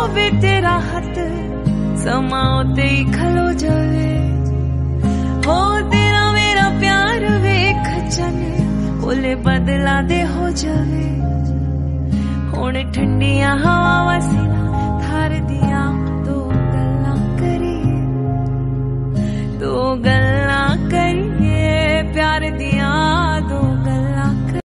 होवे तेरा हथ समा उते ही खलो जावे। हो तेरा मेरा प्यार वेख चले ओले बदला दे हो जावे। हुण ठंडियां हवा वसी